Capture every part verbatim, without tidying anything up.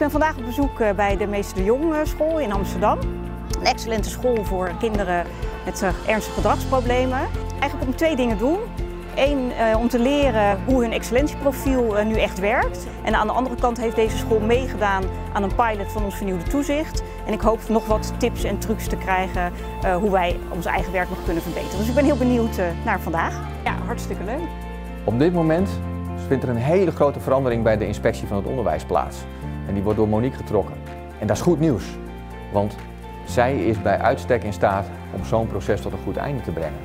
ben vandaag op bezoek bij de Meester de Jong School in Amsterdam. Een excellente school voor kinderen met ernstige gedragsproblemen. Eigenlijk om twee dingen doen. Eén, uh, om te leren hoe hun excellentieprofiel uh, nu echt werkt. En aan de andere kant heeft deze school meegedaan aan een pilot van ons vernieuwde toezicht. En ik hoop nog wat tips en trucs te krijgen uh, hoe wij ons eigen werk nog kunnen verbeteren. Dus ik ben heel benieuwd uh, naar vandaag. Ja, hartstikke leuk. Op dit moment vindt er een hele grote verandering bij de inspectie van het onderwijs plaats. En die wordt door Monique getrokken. En dat is goed nieuws, want zij is bij uitstek in staat om zo'n proces tot een goed einde te brengen.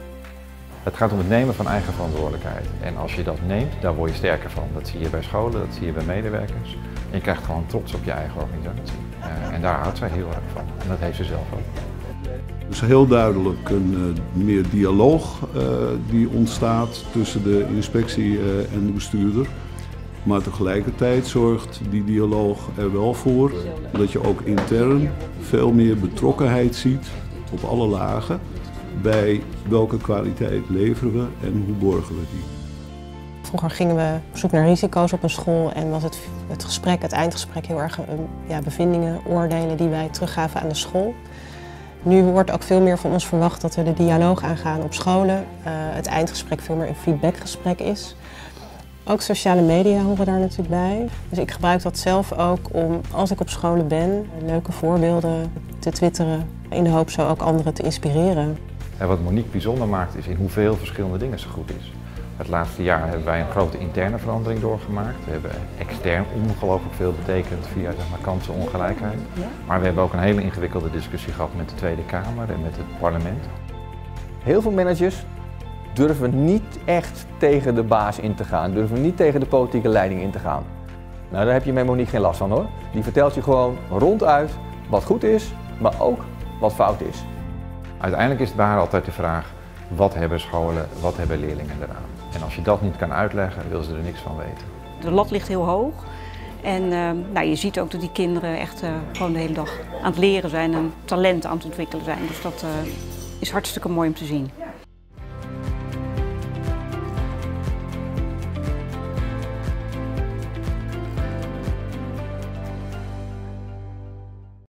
Het gaat om het nemen van eigen verantwoordelijkheid. En als je dat neemt, daar word je sterker van. Dat zie je bij scholen, dat zie je bij medewerkers. En je krijgt gewoon trots op je eigen organisatie. Uh, en daar houdt zij heel erg van. En dat heeft ze zelf ook. Dus heel duidelijk een uh, meer dialoog uh, die ontstaat tussen de inspectie uh, en de bestuurder. Maar tegelijkertijd zorgt die dialoog er wel voor dat je ook intern veel meer betrokkenheid ziet op alle lagen. Bij welke kwaliteit leveren we en hoe borgen we die? Vroeger gingen we op zoek naar risico's op een school en was het, het gesprek, het eindgesprek heel erg ja, bevindingen, oordelen die wij teruggaven aan de school. Nu wordt ook veel meer van ons verwacht dat we de dialoog aangaan op scholen. Uh, het eindgesprek veel meer een feedbackgesprek is. Ook sociale media horen daar natuurlijk bij. Dus ik gebruik dat zelf ook om, als ik op scholen ben, leuke voorbeelden te twitteren. In de hoop zo ook anderen te inspireren. En wat Monique bijzonder maakt is in hoeveel verschillende dingen ze goed is. Het laatste jaar hebben wij een grote interne verandering doorgemaakt. We hebben extern ongelooflijk veel betekend via zeg maar, kansenongelijkheid. Maar we hebben ook een hele ingewikkelde discussie gehad met de Tweede Kamer en met het parlement. Heel veel managers durven niet echt tegen de baas in te gaan, durven niet tegen de politieke leiding in te gaan. Nou, daar heb je met Monique geen last van hoor. Die vertelt je gewoon ronduit wat goed is, maar ook wat fout is. Uiteindelijk is het bij haar altijd de vraag, wat hebben scholen, wat hebben leerlingen eraan? En als je dat niet kan uitleggen, wil ze er niks van weten. De lat ligt heel hoog en uh, nou, je ziet ook dat die kinderen echt uh, gewoon de hele dag aan het leren zijn en talent aan het ontwikkelen zijn. Dus dat uh, is hartstikke mooi om te zien.